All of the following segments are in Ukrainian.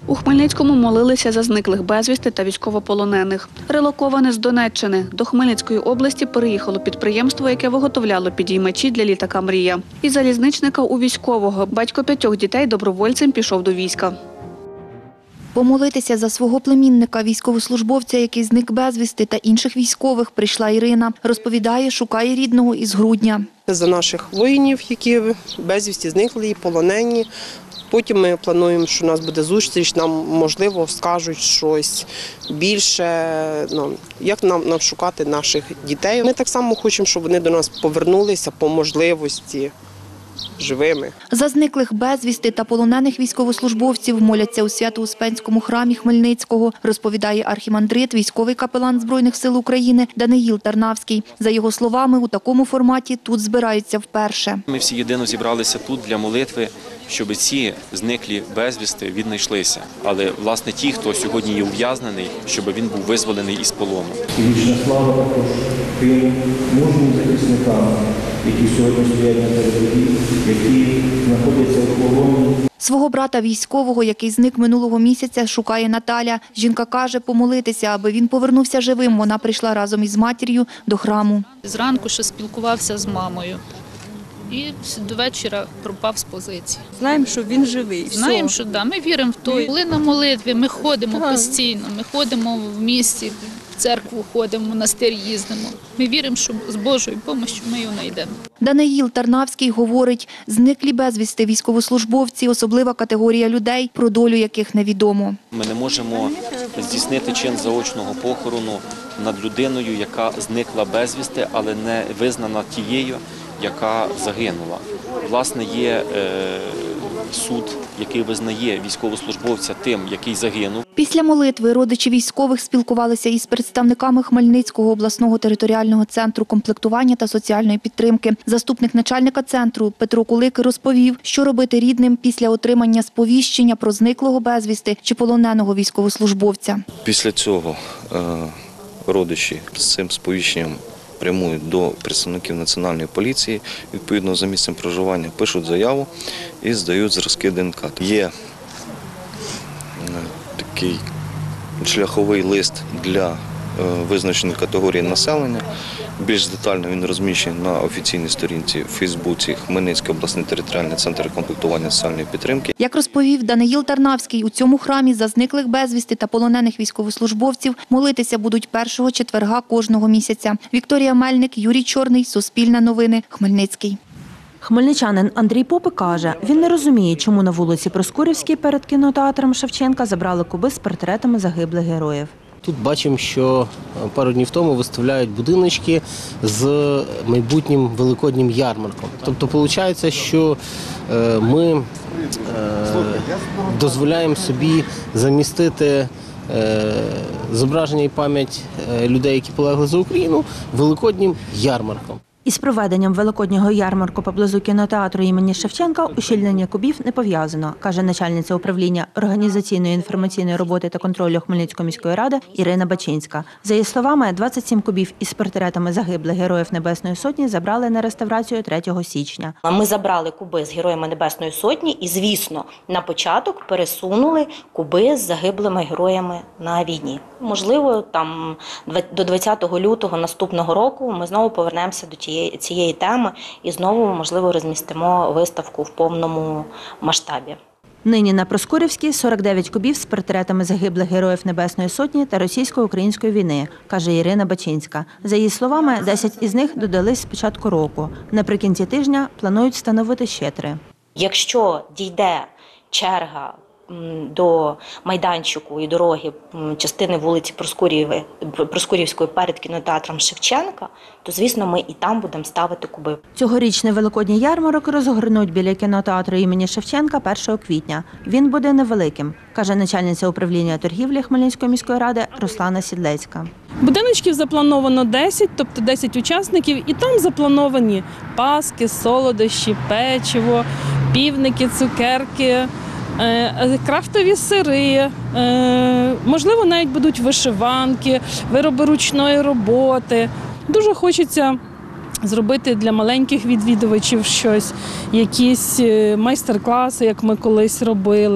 У Хмельницькому молилися за зниклих безвісти та військовополонених. Релоковане з Донеччини. До Хмельницької області переїхало підприємство, яке виготовляло підіймачі для літака «Мрія». Із залізничника у військового. Батько 5 дітей добровольцем пішов до війська. Помолитися за свого племінника, військовослужбовця, який зник безвісти, та інших військових прийшла Ірина. Розповідає, шукає рідного із грудня. За наших воїнів, які безвісті зникли і полонені. Потім ми плануємо, що у нас буде зустріч, нам, можливо, скажуть щось більше, як нам шукати наших дітей. Ми так само хочемо, щоб вони до нас повернулися по можливості живими. За зниклих безвісти та полонених військовослужбовців моляться у Свято-Успенському храмі Хмельницького, розповідає архімандрит, військовий капелан Збройних сил України Даниїл Тарнавський. За його словами, у такому форматі тут збираються вперше. Ми всі єдино зібралися тут для молитви, щоб ці зниклі безвісти віднайшлися. Але, власне, ті, хто сьогодні є ув'язнений, щоб він був визволений із полону. Вічна слава також тим мужнім захисникам, які сьогодні стоять на передовій, які знаходяться у полоні. Свого брата військового, який зник минулого місяця, шукає Наталя. Жінка каже, помолитися, аби він повернувся живим. Вона прийшла разом із матір'ю до храму. Зранку ще спілкувався з мамою. І до вечора пропав з позиції. Знаємо, що він живий. Знаємо, що да, ми віримо в той. Коли на молитві, ми ходимо постійно, ми ходимо в місті, в церкву ходимо, в монастир їздимо. Ми віримо, що з Божою допомогою ми його знайдемо. Даниїл Тарнавський говорить, зниклі безвісти військовослужбовці – особлива категорія людей, про долю яких невідомо. Ми не можемо здійснити чин заочного похорону над людиною, яка зникла безвісти, але не визнана тією, яка загинула. Власне, є суд, який визнає військовослужбовця тим, який загинув. Після молитви родичі військових спілкувалися із представниками Хмельницького обласного територіального центру комплектування та соціальної підтримки. Заступник начальника центру Петро Кулик розповів, що робити рідним після отримання сповіщення про зниклого безвісти чи полоненого військовослужбовця. Після цього родичі з цим сповіщенням прямують до представників Національної поліції, відповідно за місцем проживання пишуть заяву і здають зразки ДНК. Є такий шляховий лист для визначеної категорії населення. Більш детально він розміщений на офіційній сторінці в Фейсбуці Хмельницький обласний територіальний центр комплектування та соціальної підтримки. Як розповів Даниїл Тарнавський, у цьому храмі за зниклих безвісти та полонених військовослужбовців молитися будуть першого четверга кожного місяця. Вікторія Мельник, Юрій Чорний, Суспільне новини, Хмельницький. Хмельничанин Андрій Попи каже, він не розуміє, чому на вулиці Проскурівській перед кінотеатром Шевченка забрали куби з портретами загиблих героїв. Тут бачимо, що пару днів тому виставляють будиночки з майбутнім великоднім ярмарком. Тобто, виходить, що ми дозволяємо собі замістити зображення і пам'ять людей, які полегли за Україну, великоднім ярмарком. Із проведенням великоднього ярмарку поблизу кінотеатру імені Шевченка ущільнення кубів не пов'язано, каже начальниця управління організаційної інформаційної роботи та контролю Хмельницької міської ради Ірина Бачинська. За її словами, 27 кубів із портретами загиблих Героїв Небесної Сотні забрали на реставрацію 3 січня. Ми забрали куби з Героями Небесної Сотні і, звісно, на початок пересунули куби з загиблими героями на війні. Можливо, там до 20 лютого наступного року ми знову повернемося до цієї теми і знову, можливо, розмістимо виставку в повному масштабі. Нині на Проскурівській 49 кубів з портретами загиблих Героїв Небесної Сотні та російсько-української війни, каже Ірина Бачинська. За її словами, 10 із них додались з початку року. Наприкінці тижня планують встановити ще 3. Якщо дійде черга до майданчику і дороги частини вулиці Проскурівської перед кінотеатром Шевченка, то, звісно, ми і там будемо ставити куби. Цьогорічний великодній ярмарок розгорнуть біля кінотеатру імені Шевченка 1 квітня. Він буде невеликим, каже начальниця управління торгівлі Хмельницької міської ради Руслана Сідлецька. Будиночків заплановано 10, тобто 10 учасників, і там заплановані паски, солодощі, печиво, півники, цукерки, крафтові сири, можливо, навіть будуть вишиванки, вироби ручної роботи. Дуже хочеться зробити для маленьких відвідувачів щось, якісь майстер-класи, як ми колись робили.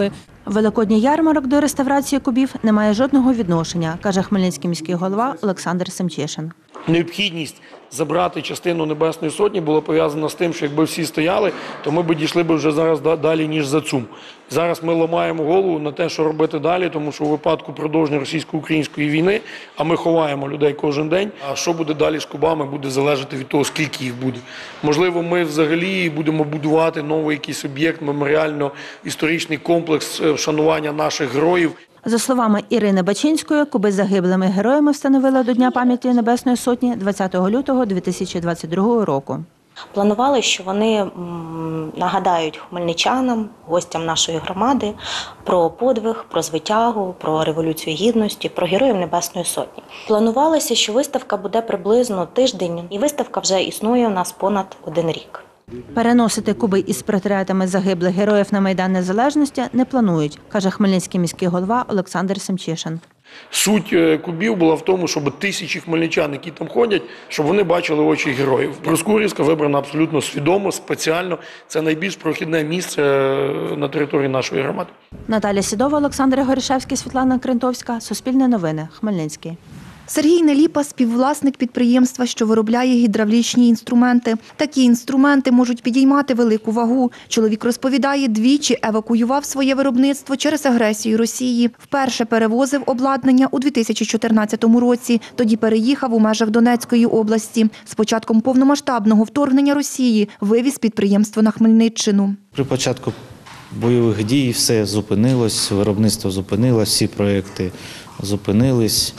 Великодній ярмарок до реставрації кубів не має жодного відношення, каже хмельницький міський голова Олександр Семчишин. Необхідність забрати частину Небесної Сотні була пов'язана з тим, що якби всі стояли, то ми б дійшли б вже зараз далі, ніж за ЦУМ. Зараз ми ламаємо голову на те, що робити далі, тому що у випадку продовження російсько-української війни, а ми ховаємо людей кожен день, а що буде далі з кубами, буде залежати від того, скільки їх буде. Можливо, ми взагалі будемо будувати новий якийсь об'єкт, меморіально-історичний комплекс вшанування наших героїв. За словами Ірини Бачинської, куби з загиблими героями встановили до Дня пам'яті Небесної Сотні 20 лютого 2022 року. Планували, що вони нагадають хмельничанам, гостям нашої громади про подвиг, про звитягу, про Революцію Гідності, про Героїв Небесної Сотні. Планувалося, що виставка буде приблизно тиждень, і виставка вже існує у нас понад 1 рік. Переносити куби із портретами загиблих героїв на Майдан Незалежності не планують, каже хмельницький міський голова Олександр Семчишин. Суть кубів була в тому, щоб тисячі хмельничан, які там ходять, щоб вони бачили очі героїв. Проскурівська вибрана абсолютно свідомо, спеціально. Це найбільш прохідне місце на території нашої громади. Наталя Сідова, Олександр Горішевський, Світлана Крентовська. Суспільне новини. Хмельницький. Сергій Неліпа – співвласник підприємства, що виробляє гідравлічні інструменти. Такі інструменти можуть підіймати велику вагу. Чоловік розповідає, двічі евакуював своє виробництво через агресію Росії. Вперше перевозив обладнання у 2014 році. Тоді переїхав у межах Донецької області. З початком повномасштабного вторгнення Росії вивіз підприємство на Хмельниччину. При початку бойових дій все зупинилось, виробництво зупинилось, всі проекти зупинились.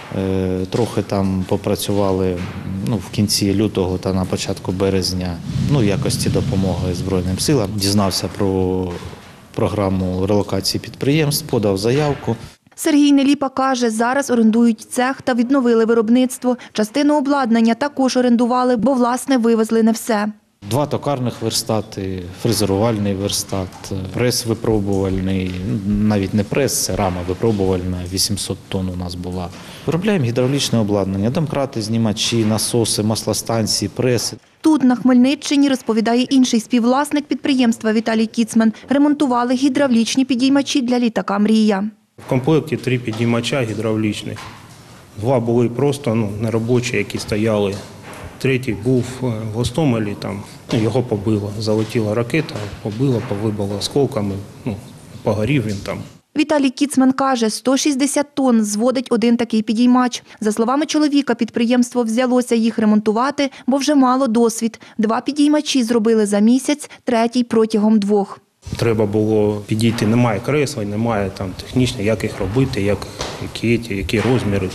Трохи там попрацювали в кінці лютого та на початку березня в якості допомоги Збройним силам. Дізнався про програму релокації підприємств, подав заявку. Сергій Неліпа каже, зараз орендують цех та відновили виробництво. Частину обладнання також орендували, бо, власне, вивезли не все. 2 токарних верстати, фрезерувальний верстат, прес випробувальний, навіть не прес, це рама випробувальна, 800 тонн у нас була. Виробляємо гідравлічне обладнання, домкрати, знімачі, насоси, маслостанції, преси. Тут, на Хмельниччині, розповідає інший співвласник підприємства Віталій Кіцман, ремонтували гідравлічні підіймачі для літака «Мрія». В комплекті 3 підіймача гідравлічних. 2 були просто неробочі, які стояли. 3-й був в Гостомелі, там його побило. Залетіла ракета, побила, повибила осколками, погорів він там. Віталій Кіцман каже, 160 тонн зводить один такий підіймач. За словами чоловіка, підприємство взялося їх ремонтувати, бо вже мало досвід. 2 підіймачі зробили за місяць, 3-й протягом 2. Треба було підійти, немає креслень, немає там технічно, як їх робити, які розміри.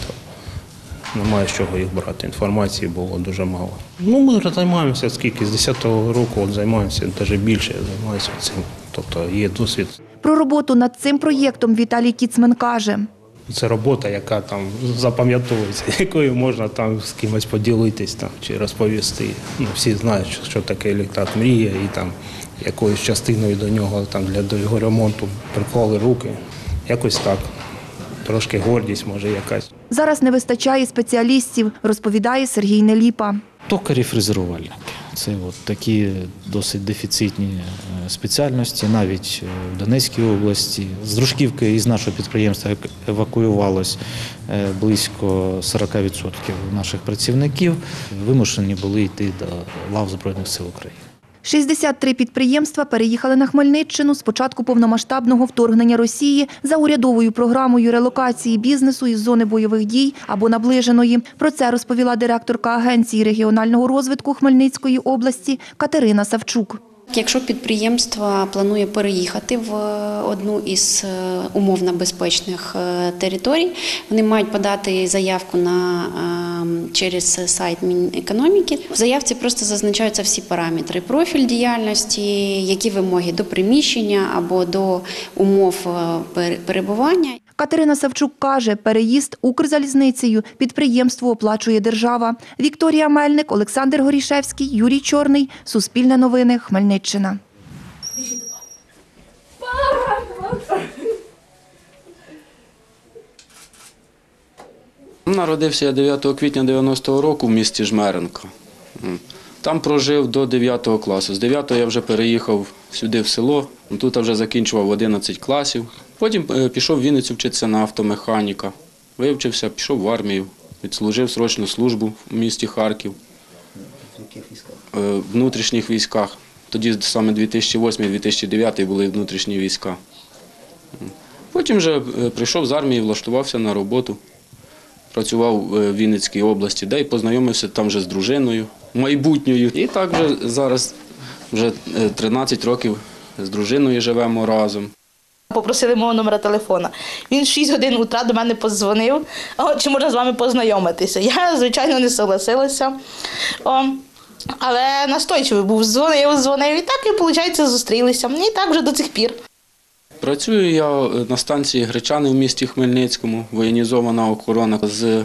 Немає з чого їх брати, інформації було дуже мало. Ми займаємося з 10-го року, займаємося, навіть більше займаюся цим, тобто є досвід. Про роботу над цим проєктом Віталій Кіцман каже. Це робота, яка там запам'ятовується, якою можна там з кимось поділитись чи розповісти. Всі знають, що таке літак «Мрія», і там якоюсь частиною до нього, для його ремонту приклали руки. Якось так. Трошки гордість, може, якась. Зараз не вистачає спеціалістів, розповідає Сергій Неліпа. Токарі, фрезерувальники. Це такі досить дефіцитні спеціальності, навіть в Донецькій області. З Дружківки із нашого підприємства евакуювалось близько 40% наших працівників. Вимушені були йти до лав Збройних сил України. 63 підприємства переїхали на Хмельниччину з початку повномасштабного вторгнення Росії за урядовою програмою релокації бізнесу із зони бойових дій або наближеної. Про це розповіла директорка Агенції регіонального розвитку Хмельницької області Катерина Савчук. Якщо підприємство планує переїхати в одну із умовно безпечних територій, вони мають подати заявку через сайт Мінекономіки. В заявці просто зазначаються всі параметри: профіль діяльності, які вимоги до приміщення або до умов перебування. Катерина Савчук каже, переїзд Укрзалізницею підприємство оплачує держава. Вікторія Мельник, Олександр Горішевський, Юрій Чорний. Суспільне новини. Хмельниччина. Народився я 9 квітня 90-го року в місті Жмеренко. Там прожив до 9 класу. З 9 я вже переїхав сюди в село, тут вже закінчував 11 класів. Потім пішов в Вінницю вчитися на автомеханіка. Вивчився, пішов в армію, відслужив срочну службу в місті Харків. В яких військах? В внутрішніх військах. Тоді саме 2008-2009 були внутрішні війська. Потім вже прийшов з армії, влаштувався на роботу. Працював в Вінницькій області, де й познайомився там вже з дружиною, майбутньою. І так вже зараз вже 13 років з дружиною живемо разом. Попросили мого номера телефона. Він в 6 годин утра до мене подзвонив, чи можна з вами познайомитися. Я, звичайно, не согласилася. Але настойчивий був, дзвонив, і так, і, виходить, зустрілися. І так вже до цих пір. Працюю я на станції Гречани в місті Хмельницькому, воєнізована охорона з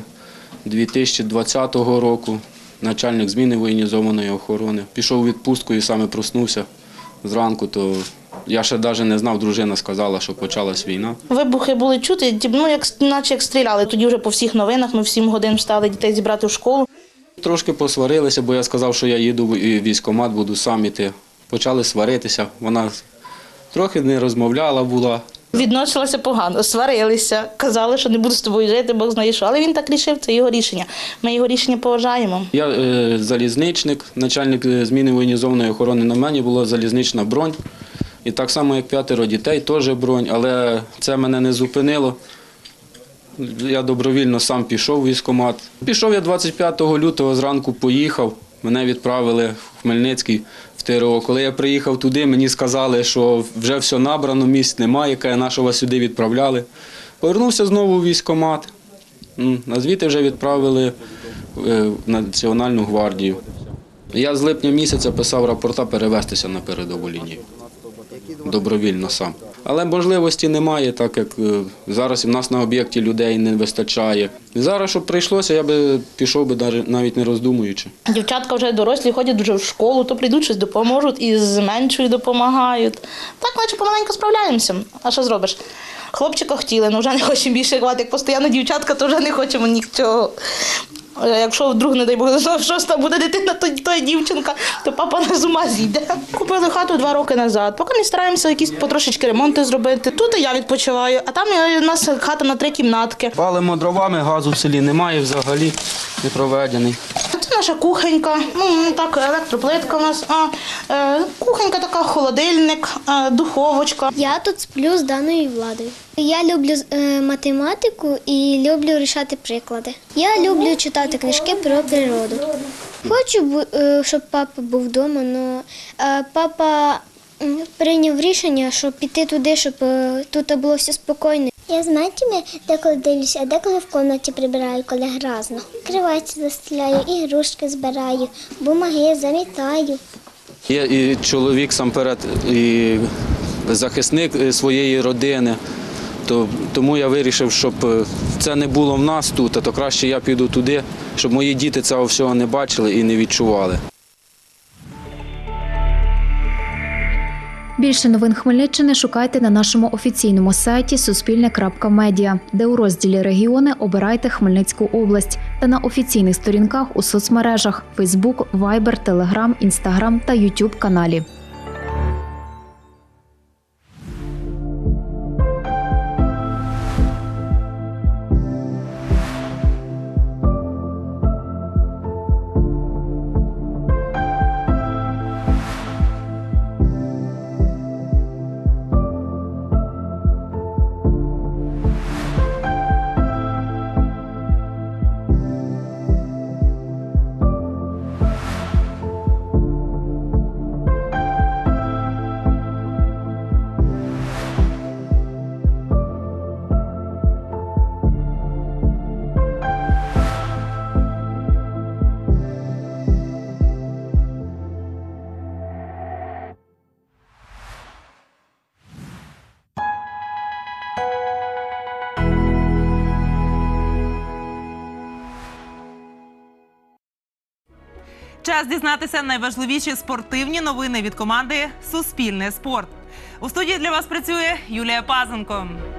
2020 року, начальник зміни воєнізованої охорони. Пішов у відпустку і саме проснувся зранку, то я ще навіть не знав, дружина сказала, що почалась війна. Вибухи були чути, наче як стріляли. Тоді вже по всіх новинах ми в 7 годин встали дітей зібрати в школу. Трошки посварилися, бо я сказав, що я їду в військкомат, буду сам іти. Почали сваритися, вона трохи не розмовляла була. Відносилася погано, сварилися, казали, що не буду з тобою жити, Бог знає що. Але він так рішив, це його рішення. Ми його рішення поважаємо. Я залізничник, начальник зміни воєнізованої охорони. На мені була залізнична бронь. І так само, як 5 дітей, теж бронь. Але це мене не зупинило. Я добровільно сам пішов в військкомат. Пішов я 25 лютого, зранку поїхав. Мене відправили в Хмельницький, в ТРО. Коли я приїхав туди, мені сказали, що вже все набрано, місць немає, на що вас сюди відправляли. Повернувся знову в військкомат, а звідти вже відправили в Національну гвардію. Я з липня місяця писав рапорта перевестися на передову лінію. Добровільно сам. Але можливості немає, так як зараз в нас на об'єкті людей не вистачає. Зараз, щоб прийшлося, я би пішов би навіть не роздумуючи. Дівчатка вже дорослі, ходять вже в школу, то прийдуть, щось допоможуть і з меншою допомагають. Так, наче помаленьку справляємося. А що зробиш? Хлопчика хотіли, але вже не хочемо більше хватати. Як постійно дівчатка, то вже не хочемо нічого. Якщо вдруг, не дай Бог, шоста буде дитина, то дівчинка, то папа на з ума зійде. Купили хату 2 роки назад. Поки ми стараємося якісь потрошечки ремонти зробити. Тут я відпочиваю, а там у нас хата на 3 кімнатки. Палимо дровами, газу в селі немає взагалі, не проведений. Це наша кухонька, так, електроплитка у нас, кухонька така, холодильник, духовочка. Я тут сплю з Даною Владою. Я люблю математику і люблю рішати приклади. Я люблю читати книжки про природу. Хочу, щоб папа був вдома, але папа прийняв рішення, щоб піти туди, щоб тут було все спокійно. Я з матір'ю деколи дивлюся, а деколи в кімнаті прибираю, коли грязно. Криваті застеляю, ігрушки збираю, бумаги замітаю. Я і чоловік самперед, і захисник своєї родини. Тому я вирішив, щоб це не було в нас тут, то краще я піду туди, щоб мої діти цього всього не бачили і не відчували. Більше новин Хмельниччини шукайте на нашому офіційному сайті suspilne.media, де у розділі «Регіони» обирайте Хмельницьку область та на офіційних сторінках у соцмережах – Facebook, Viber, Telegram, Instagram та YouTube каналі. Час дізнатися найважливіші спортивні новини від команди «Суспільне спорт». У студії для вас працює Юлія Пазенко.